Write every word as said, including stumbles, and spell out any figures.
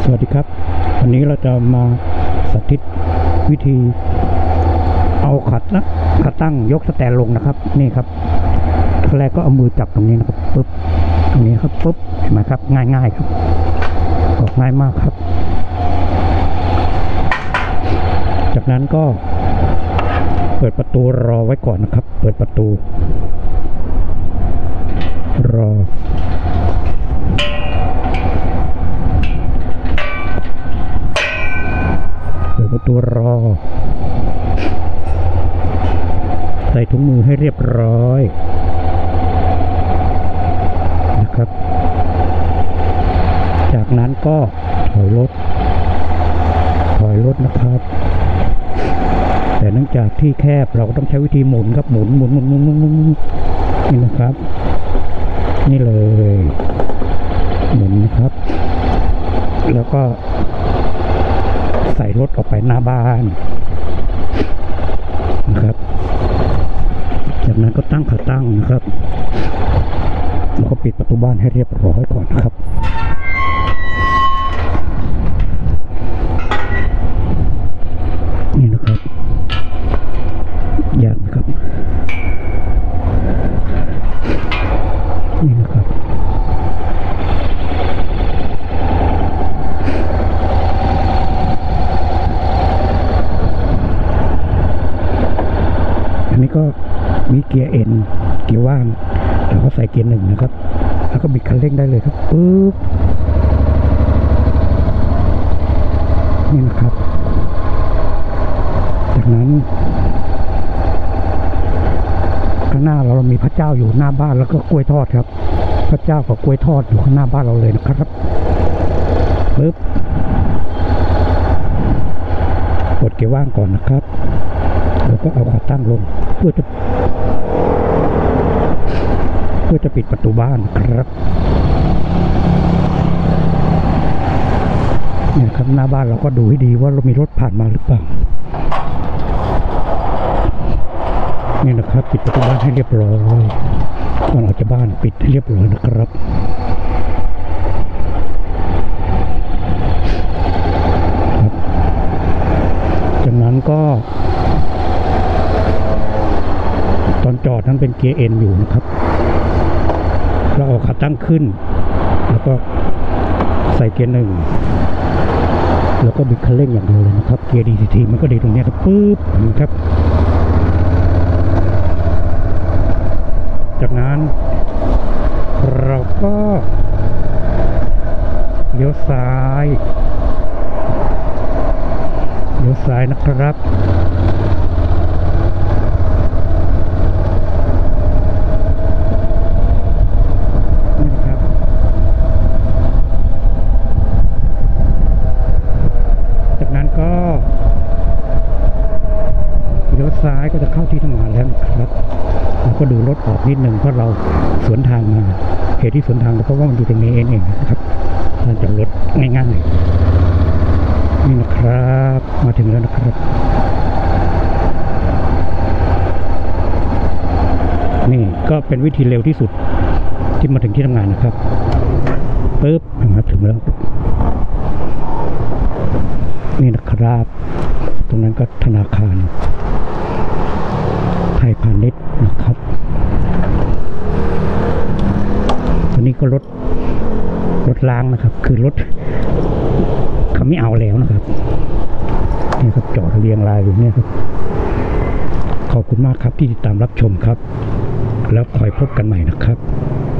สวัสดีครับวันนี้เราจะมาสาธิตวิธีเอาขัดนะขาตั้งยกสแตนลงนะครับนี่ครับขั้นแรกก็เอามือจับตรงนี้นะครับปุ๊บตรงนี้ครับปุ๊บเห็นไหมครับง่ายๆครับออกง่ายมากครับจากนั้นก็เปิดประตูรอไว้ก่อนนะครับเปิดประตูรอเปิดประตูรอใส่ถุงมือให้เรียบร้อยนะครับจากนั้นก็ถอยรถถอยรถนะครับแต่เนื่องจากที่แคบเราก็ต้องใช้วิธีหมุนครับหมุนหมุนหมุนหมุนหมุนหมุนนี่นะครับนี่เลยหมุนนะครับแล้วก็ใส่รถออกไปหน้าบ้านนะครับจากนั้นก็ตั้งขาตั้งนะครับแล้วก็ปิดประตูบ้านให้เรียบร้อยก่อนนะครับนี่นะครับยากไหมครับนี่นะครับอันนี้ก็มีเกียร์เอ็นเกียร์ว่างเราก็ใส่เกียร์หนึ่งนะครับแล้วก็บิดคันเร่งได้เลยครับปึ๊บนี่นะครับจากนั้นข้างหน้าเราเรามีพระเจ้าอยู่หน้าบ้านแล้วก็กล้วยทอดครับพระเจ้ากับกล้วยทอดอยู่ข้างหน้าบ้านเราเลยนะครับปึ๊บกดเกียร์ว่างก่อนนะครับแล้วก็เอาขาตั้งลงเพื่อจะเพื่อจะปิดประตูบ้านครับเนี่ยครับหน้าบ้านเราก็ดูให้ดีว่าเรามีรถผ่านมาหรือเปล่านี่นะครับปิดประตูบ้านให้เรียบร้อยก่อนออกจากบ้านปิดให้เรียบร้อยนะครับจากนั้นก็ตอนจอดนั้นเป็นเกียร์เอ็นอยู่นะครับเราเอาขาตั้งขึ้นแล้วก็ใส่เกียร์หนึ่งแล้วก็บิดคันเร่งอย่างเดียวเลยนะครับเกียร์ ดี ซี ที มันก็ดีตรงนี้ครับปึ๊บนะครับจากนั้นเราก็เลี้ยวซ้ายเลี้ยวซ้ายนะครับนี่นะครับจากนั้นก็เลี้ยวซ้ายก็จะเข้าที่ทำงานแล้วนะครับแล้วก็ดูรถออกนิดหนึ่งเพราะเราสวนทางมาเหตุที่สวนทางเพราะว่ามันอยู่ตรงนี้เองเองนะครับทางจอดรถง่ายๆนี่นะครับมาถึงแล้วนะครับนี่ก็เป็นวิธีเร็วที่สุดที่มาถึงที่ทำงานนะครับปึ๊บมาถึงแล้วนี่นะครับตรงนั้นก็ธนาคารไทยพาณิชย์นะครับตอนนี้ก็รถรถล้างนะครับคือรถเขาไม่เอาแล้วนะครับนี่ครับจอดเรียงรายอยู่เนี่ยครับขอบคุณมากครับที่ติดตามรับชมครับแล้วคอยพบกันใหม่นะครับ